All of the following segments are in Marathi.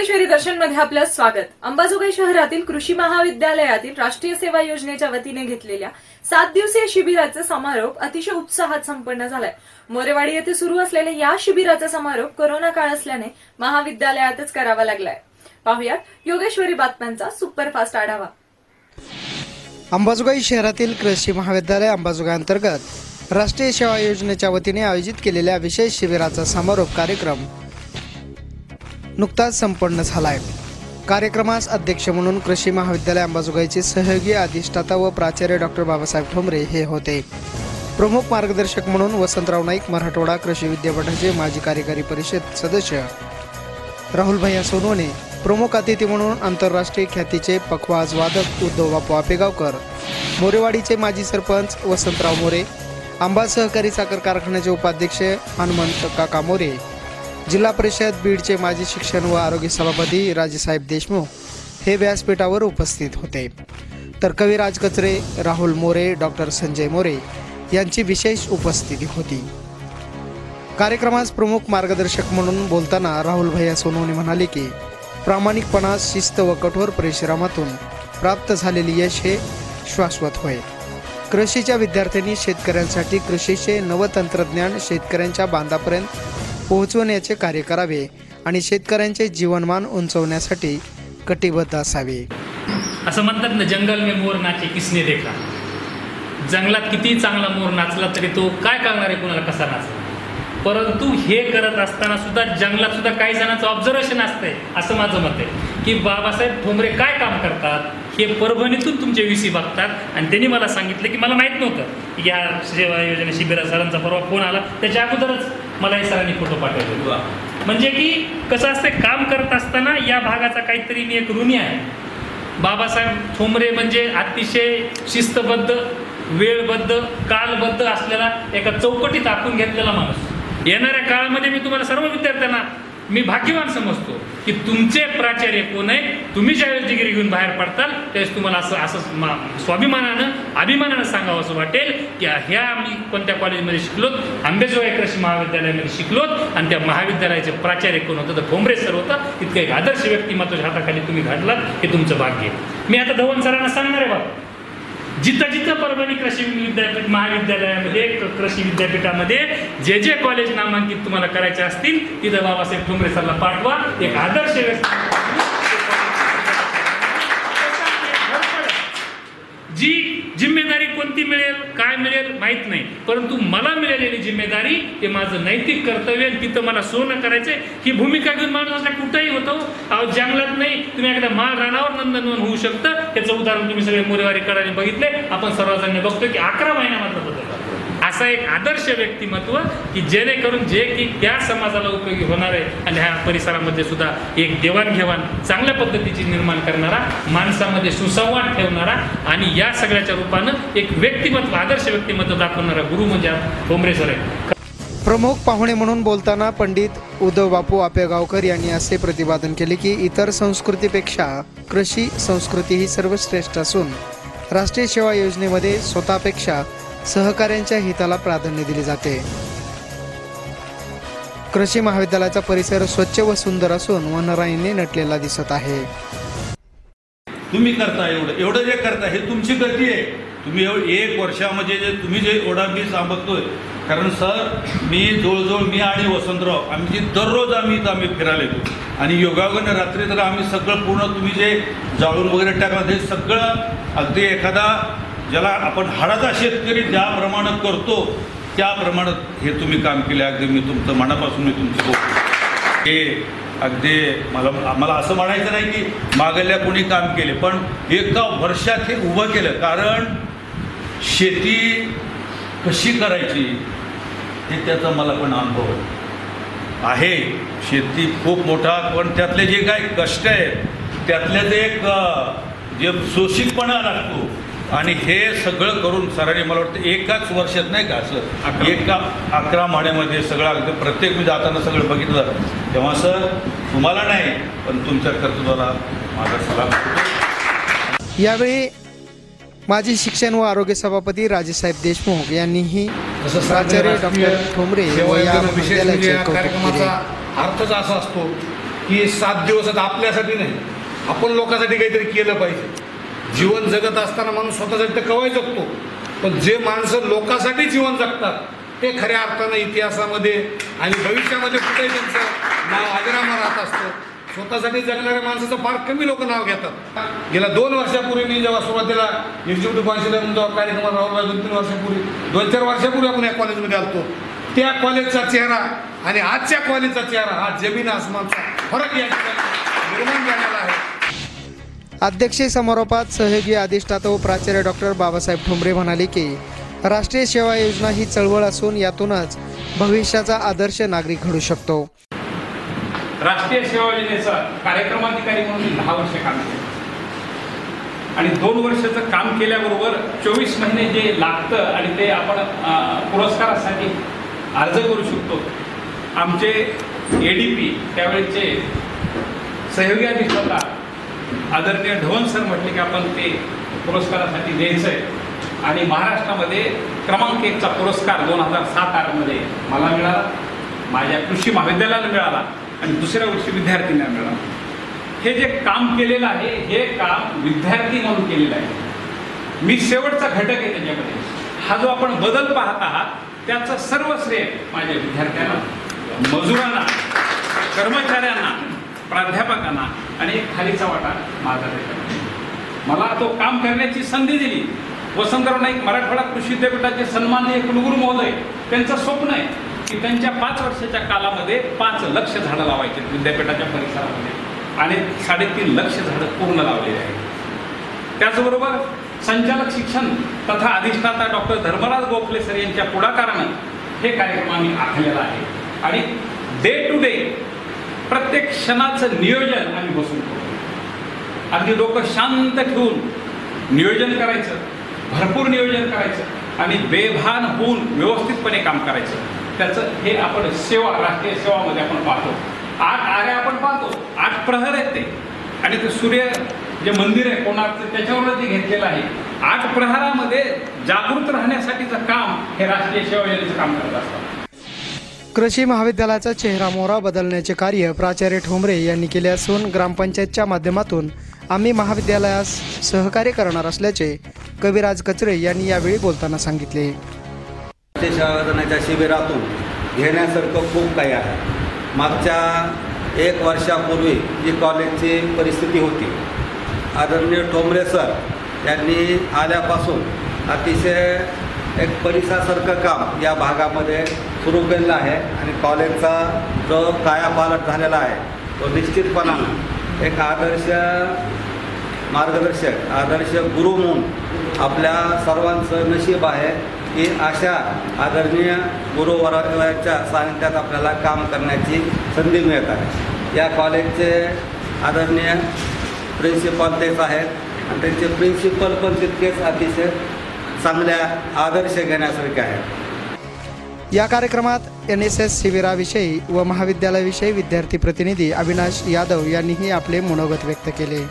योगेश्वरी दर्शन मध्ये आपलं स्वागत। अंबाजोगाई शहरातील कृषी महाविद्यालयातील राष्ट्रीय सेवा योजनेच्या वतीने घेतलेल्या 7 दिवसीय शिबिराचा समारोप अतिशय उत्साहात संपन्न झालाय। मोरेवाडी येथे सुरू असलेल्या या शिबिराचा समारोप कोरोना काळ असल्याने महाविद्यालयातच करावा लागलाय। पाहुयात योगेश्वरी बातम्यांचा सुपरफास्ट आढावा। अंबाजोगाई शहरातील कृषी महाविद्यालय अंबाजोगाई अंतर्गत राष्ट्रीय सेवा योजनेच्या वतीने आयोजित केलेल्या विशेष शिबिराचा समारोप कार्यक्रम नुकताच संपन्न झालाय। कार्यक्रमास अध्यक्ष म्हणून कृषी महाविद्यालय अंबाजोगाईचे सहयोगी अधिष्ठाता व प्राचार्य डॉक्टर बाबासाहेब ठोंबरे हे होते। प्रमुख मार्गदर्शक म्हणून वसंतराव नाईक, मराठवाडा कृषी विद्यापीठाचे माजी कार्यकारी परिषद सदस्य राहुल भैया सोनवणे, प्रमुख अतिथी म्हणून आंतरराष्ट्रीय ख्यातीचे पखवाज वादक उद्धव बापू आपेगावकर, मोरेवाडीचे माजी सरपंच वसंतराव मोरे, आंबा सहकारी साखर कारखान्याचे उपाध्यक्ष हनुमंत काका मोरे, जिल्हा परिषद बीडचे माजी शिक्षण व आरोग्य सभापती राजेसाहेब देशमुख हे व्यासपीठावर उपस्थित होते। तर कविराज कचरे, राहुल मोरे, डॉक्टर संजय मोरे यांची विशेष उपस्थिती होती। कार्यक्रमास प्रमुख मार्गदर्शक म्हणून बोलताना राहुल भैया सोनवणे म्हणाले की प्रामाणिकपणा, शिस्त व कठोर परिश्रमातून प्राप्त झालेले यश हे शाश्वत होय। कृषीच्या विद्यार्थ्यांनी शेतकऱ्यांसाठी कृषीचे नवतंत्रज्ञान शेतकऱ्यांच्या बांधापर्यंत पोहोचवण्याचे कार्य करावे आणि शेतकऱ्यांचे जीवनमान उंचवण्यासाठी कटिबद्ध असावे। असं म्हणतात ना, जंगल में मोर नाचे किसने देखा। जंगलात किती चांगला मोर नाचला तरी तो काय करणार आहे, कोणाला कसा नाचला। परंतु हे करत असताना सुद्धा जंगलात सुद्धा काही जणांचं ऑब्झर्वेशन असतंय, असं माझं मत आहे की बाबासाहेब ठोंबरे काय काम करतात हे परभणीतून तुमचे VC बघतात। आणि त्यांनी मला सांगितलं की मला माहीत नव्हतं की या सेवा योजना शिबिरा सरांचा परवा फोन आला, त्याच्या अगोदरच मला हे सरांनी फोटो पाठवले। म्हणजे की कसं असतं, काम करत असताना या भागाचा काहीतरी मी एक ऋणी आहे। बाबासाहेब ठोंबरे म्हणजे अतिशय शिस्तबद्ध, वेळबद्ध, कालबद्ध असलेला एका चौकटीत आखून घेतलेला माणूस। येणाऱ्या काळामध्ये मी तुम्हाला सर्व विद्यार्थ्यांना मी भाग्यवान समजतो की तुमचे प्राचार्य कोण आहे। तुम्ही ज्यावेळेस डिग्री घेऊन बाहेर पडताल त्यावेळेस तुम्हाला असं स्वाभिमानानं, अभिमानानं सांगावं असं वाटेल की ह्या आम्ही कोणत्या कॉलेजमध्ये शिकलोत, अंबाजोगाई कृषी महाविद्यालयामध्ये शिकलोत आणि त्या महाविद्यालयाचे प्राचार्य कोण होतं तर ठोंबरे सर होता। इतकं एक आदर्श व्यक्तिमत्वाच्या हाताखाली तुम्ही घडलात हे तुमचं भाग्य आहे। मी आता धवन सरांना सांगणार आहे, बाबा जिथं जिथं परभणी कृषी विद्यापीठ महाविद्यालयामध्ये कृषी विद्यापीठामध्ये जे जे कॉलेज नामांकित तुम्हाला करायचे असतील तिथं बाबासाहेब ठोंबरे सरला पाठवा। एक आदर्श जी जिम्मेदारी कोणती मिळेल, काय मिळेल माहीत नाही, परंतु मला मिळालेली जिम्मेदारी हे माझं नैतिक कर्तव्य। तिथं मला सोनं करायचंय ही भूमिका घेऊन माणूस असल्या कुठंही होतो। जंगलात नाही, तुम्ही एखाद्या माळ रानावर नंदनवन होऊ शकतं। त्याचं उदाहरण तुम्ही सगळे मोरेवाडी कडाने बघितले, आपण सर्वजण बघतोय की 11 महिन्यामध्ये होतं। असा एक आदर्श व्यक्तिमत्व की जेणेकरून जे की त्या समाजाला उपयोगी होणार आहे आणि ह्या परिसरामध्ये सुद्धा एक देवाणघेवाण चांगल्या पद्धतीची निर्माण करणारा, माणसामध्ये सुसंवाद ठेवणारा आणि या सगळ्याच्या रूपानं एक व्यक्तिमत्व, आदर्श व्यक्तिमत्व दाखवणारा गुरु म्हणजे ठोंबरे सर आहे। प्रमुख पाहुणे म्हणून बोलताना पंडित उद्धव बापू आपेगावकर यांनी असे प्रतिपादन केले की इतर संस्कृतीपेक्षा कृषी संस्कृती ही सर्वश्रेष्ठ असून राष्ट्रीय सेवा योजनेमध्ये स्वतःपेक्षा सहकार्यांच्या हिताला प्राधान्य दिले जाते। कृषी महाविद्यालयाचा परिसर स्वच्छ व सुंदर असून वनराईने नटलेला दिसत आहे। तुम्ही करता एवढं जे करता हे तुमची गती आहे। तुम्ही 1 वर्षामध्ये जे तुम्ही जे एवढा मी सांगतोय, कारण सर मी जवळजवळ मी आणि वसंतराव आम्ही दररोज आम्ही फिरायला येतो आणि योगायोगाने रात्री तर आम्ही सगळं पूर्ण तुम्ही जे जाळून वगैरे टाकलं ते सगळं अगदी एखादा ज्याला आपण हाडाचा शेतकरी ज्याप्रमाणे करतो त्याप्रमाणे हे तुम्ही काम केले। अगदी मी तुमचं मनापासून मी तुमचं हे अगदी मला असं म्हणायचं नाही की मागल्या कोणी काम केले, पण एका वर्षात हे उभं केलं। कारण शेती कशी करायची हे त्याचा मला पण अनुभव आहे। शेती खूप मोठा, पण त्यातले जे काही कष्ट आहेत त्यातले ते एक जे शोषितपणा लागतो आणि हे सगळं करून सरांनी मला वाटतं एकाच वर्षात नाही का असं 11 महिन्यामध्ये सगळं अगदी प्रत्येक मी जाताना सगळं बघितलं। तेव्हा सर तुम्हाला नाही पण तुमच्या कर्तृत्वाला माझा सलाम। यावेळी माजी शिक्षण व आरोग्य सभापती राजेसाहेब देशमुख यांनीही प्राचार्य डॉक्टर ठोंबरे व या महाविद्यालयाचे कौतुक केले। अर्थच असा असतो की 7 दिवस आता आपल्यासाठी नाही, आपण लोकांसाठी काहीतरी केलं पाहिजे. जीवन जगत असताना माणूस स्वतःसाठी तर कवाय जगतो, पण जे माणसं लोकांसाठी जीवन जगतात ते खऱ्या अर्थानं इतिहासामध्ये आणि भविष्यामध्ये कुठेही त्यांचं नाव अजरामर राहत असतं. स्वतःसाठी जगणाऱ्या माणसाचं फार कमी लोक नाव घेतात. गेल्या 2 वर्षापूर्वी मी जेव्हा सुरुवातीला इन्स्टिट्यूट कॉन्सिलर जेव्हा कार्यक्रमात राहिला, 2-3 वर्षापूर्वी 2-4 वर्षापूर्वी आपण या कॉलेजमध्ये आलतो, त्या कॉलेजचा चेहरा आणि आजच्या कॉलेजचा चेहरा हा जमीन आसमानचा फरक या ठिकाणी निर्माण झालेला आहे. अध्यक्षीय समारोपात सहयोगी अधिष्ठाता व प्राचार्य डॉक्टर बाबासाहेब ठोंबरे म्हणाले की राष्ट्रीय सेवा योजना ही चळवळ असून यातूनच भविष्याचा आदर्श नागरिक घडू शकतो. राष्ट्रीय सेवा योजनेचा कार्यक्रमाधिकारी म्हणून 10 वर्ष काम केलं आणि 2 वर्षाचं काम केल्याबरोबर 24 महिने जे लागतं आणि ते आपण पुरस्कारासाठी अर्ज करू शकतो. आमचे ADP त्यावेळेचे सहयोगी अधिष्ठाता आदरणीय ढवण सर म्हटले की आपण ते पुरस्कारासाठी द्यायचं आहे आणि महाराष्ट्रामध्ये क्रमांक 1चा पुरस्कार 2007-08 मध्ये मला मिळाला, माझ्या कृषी महाविद्यालयाला मिळाला आणि दुसऱ्या वर्षी विद्यार्थ्यांना मिळाला. हे जे काम केलेलं आहे हे काम विद्यार्थी म्हणून केलेलं आहे. मी शेवटचा घटक आहे त्याच्यामध्ये. हा जो आपण बदल पाहत आहात त्याचं सर्व श्रेय माझ्या विद्यार्थ्यांना, मजुरांना, कर्मचाऱ्यांना, प्राध्यापकांना आणि एक खालीचा वाटा माझा देतो. मला तो काम करण्याची संधी दिली. वसंतराव नाईक मराठवाडा कृषी विद्यापीठाचे सन्माननीय कुलगुरू महोदय, त्यांचं स्वप्न आहे की त्यांच्या 5 वर्षाच्या कालामध्ये 5 लाख झाडं लावायचे विद्यापीठाच्या परिसरामध्ये आणि 3.5 लाख झाडं पूर्ण लावलेली आहेत. त्याचबरोबर संचालक शिक्षण तथा अधिष्ठाता डॉक्टर धर्मराज गोखले सर यांच्या पुढाकारानं हे कार्यक्रम आम्ही आखलेला आहे आणि डे टू डे प्रत्येक क्षणाचं नियोजन आम्ही बसून करतो. अगदी डोकं शांत ठेवून नियोजन करायचं, भरपूर नियोजन करायचं आणि बेभान होऊन व्यवस्थितपणे काम करायचं. त्याचं हे आपण सेवा, राष्ट्रीय सेवामध्ये आपण पाहतो. 8 आऱ्या आपण पाहतो, 8 प्रहर आहेत ते आणि ते सूर्य जे मंदिर आहे कोणार्कचं त्याच्यावर ते घेतलेलं आहे. 8 प्रहरामध्ये जागृत राहण्यासाठीचं काम हे राष्ट्रीय सेवा योजनेचं काम करत असतात. कृषी महाविद्यालयाचा चेहरामोहरा बदलण्याचे कार्य प्राचार्य ठोंबरे यांनी केले असून ग्रामपंचायतच्या माध्यमातून आम्ही महाविद्यालयास सहकार्य करणार असल्याचे कविराज कचरे यांनी यावेळी बोलताना सांगितले. सेवा योजनेच्या शिबिरातून घेण्यासारखं खूप काही आहे. मागच्या 1 वर्षापूर्वी जी कॉलेजची परिस्थिती होती, आदरणीय ठोंबरे सर यांनी आल्यापासून अतिशय एक परिसरासारखं काम या भागामध्ये सुरू केलेलं आहे आणि कॉलेजचा जो कायापालट झालेला आहे तो निश्चितपणानं एक आदर्श मार्गदर्शक, आदर्श गुरु म्हणून आपल्या सर्वांचं नशीब आहे की अशा आदरणीय गुरुवर्गाच्या सानिध्यात आपल्याला काम करण्याची संधी मिळत आहे. या कॉलेजचे आदरणीय प्रिन्सिपल तेच आहेत आणि त्यांचे प्रिन्सिपल पण तितकेच अतिशय चांगल्या आदर्श घेण्यासारखे आहेत. या कार्यक्रमात NSS शिबिराविषयी व महाविद्यालयाविषयी विद्यार्थी प्रतिनिधी अविनाश यादव यांनीही आपले मनोगत व्यक्त केले.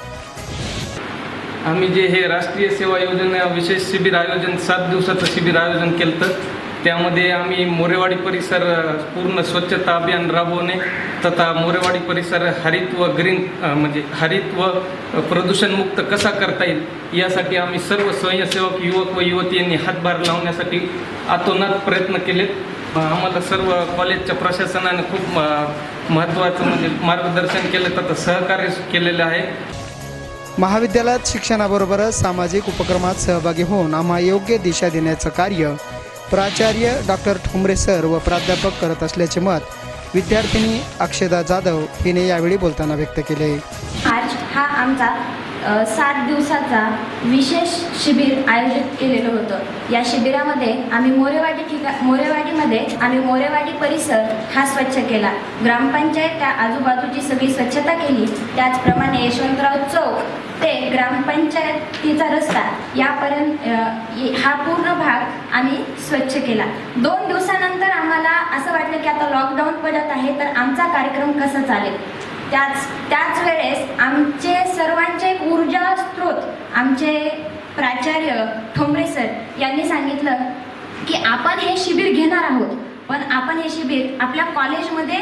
आम्ही जे हे राष्ट्रीय सेवा योजना विशेष शिबिर आयोजन 7 दिवसाचं शिबिर आयोजन केलं तर त्यामध्ये आम्ही मोरेवाडी परिसर पूर्ण स्वच्छता अभियान राबवणे तथा मोरेवाडी परिसर हरित व ग्रीन म्हणजे हरित व प्रदूषणमुक्त कसा करता येईल यासाठी आम्ही सर्व स्वयंसेवक युवक व युवती यांनी हातभार लावण्यासाठी अतोनात प्रयत्न केलेत. आम्हाला सर्व कॉलेजच्या प्रशासनाने खूप महत्त्वाचं म्हणजे मार्गदर्शन केलं तथा सहकार्य केलेलं आहे. महाविद्यालयात शिक्षणाबरोबरच सामाजिक उपक्रमात सहभागी होऊन आम्हाला योग्य दिशा देण्याचं कार्य प्राचार्य डॉक्टर ठोंबरे सर व प्राध्यापक करत असल्याचे मत विद्यार्थिनी अक्षदा जाधव हिने यावेळी बोलताना व्यक्त केले. आज हा आमचा 7 दिवसाचा विशेष शिबिर आयोजित केलेलं होतं. या शिबिरामध्ये आम्ही मोरेवाडीमध्ये आम्ही मोरेवाडी परिसर हा स्वच्छ केला. ग्रामपंचायत त्या आजूबाजूची सगळी स्वच्छता केली. त्याचप्रमाणे यशवंतराव चौक ते ग्रामपंचायतीचा रस्ता यापर्यंत हा पूर्ण भाग आम्ही स्वच्छ केला. 2 दिवसानंतर आम्हाला असं वाटलं की आता लॉकडाऊन पडत आहे तर आमचा कार्यक्रम कसा चालेल. त्याच वेळेस आमचे सर्वांचे ऊर्जा स्रोत आमचे प्राचार्य ठोंबरे सर यांनी सांगितलं की आपण हे शिबिर घेणार आहोत पण आपण हे शिबिर आपल्या कॉलेजमध्ये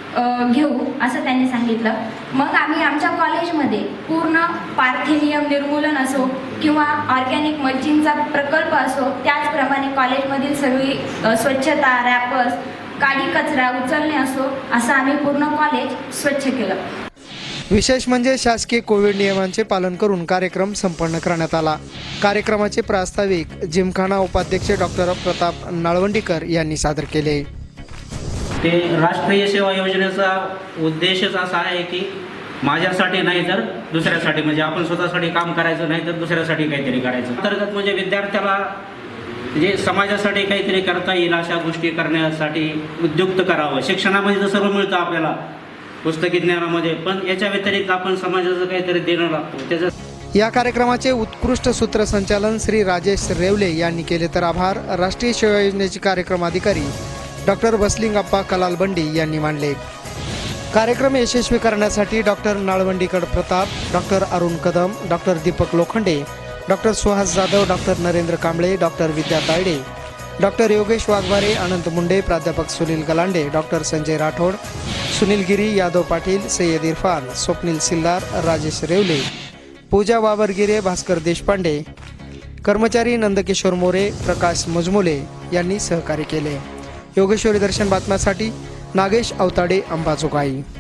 घेऊ असं त्यांनी सांगितलं. मग आम्ही आमच्या कॉलेजमध्ये पूर्ण पार्थेनियम निर्मूलन असो किंवा ऑर्गॅनिक मल्चिंगचा प्रकल्प असो, त्याचप्रमाणे कॉलेजमधील सगळी स्वच्छता, रॅपर्स, काडी कचरा उचलणे असो, असं आम्ही पूर्ण कॉलेज स्वच्छ केलं. विशेष म्हणजे शासकीय कोविड नियमांचे पालन करून कार्यक्रम संपन्न करण्यात आला. कार्यक्रमाचे प्रास्ताविक जिमखाना उपाध्यक्ष डॉक्टर प्रताप नळवंडीकर यांनी सादर केले. ते राष्ट्रीय सेवा योजनेचा उद्देशच असा आहे की माझ्यासाठी नाही तर दुसऱ्यासाठी, म्हणजे आपण स्वतःसाठी काम करायचं नाही तर दुसऱ्यासाठी काहीतरी करायचं. अंतर्गत म्हणजे विद्यार्थ्याला जे समाजासाठी काहीतरी करता येईल अशा गोष्टी करण्यासाठी उद्युक्त करावं. शिक्षणामध्ये तर सर्व मिळतं आपल्याला, पुस्तकी ज्ञानामध्ये, पण याच्या व्यतिरिक्त आपण समाजाचं काहीतरी देणं लागतो. त्याचं या कार्यक्रमाचे उत्कृष्ट सूत्रसंचालन श्री राजेश रेवले यांनी केले, तर आभार राष्ट्रीय सेवा योजनेचे कार्यक्रम अधिकारी डॉक्टर बसलिंगप्पा कलालबंडी यांनी मानले. कार्यक्रम यशस्वी करण्यासाठी doctor Nalwandikar Pratap, doctor Arun Kadam, doctor Deepak Lokhande, doctor Suhas Jadhav, doctor Narendra Kamble, doctor Vidya Tayde, doctor Yogesh Waghmare, Anant Munde, प्राध्यापक सुनील गलांडे, डॉक्टर संजय राठोड, सुनील गिरी, यादव पाटील, सय्यद इरफान, स्वप्नील सिल्लार, राजेश रेवले, पूजा वावरगिरे, भास्कर देशपांडे, कर्मचारी नंदकिशोर मोरे, प्रकाश मजमुले यांनी सहकार्य केले. योगेश्वरी दर्शन बातम्यासाठी नागेश अवताडे, अंबाजोगाई.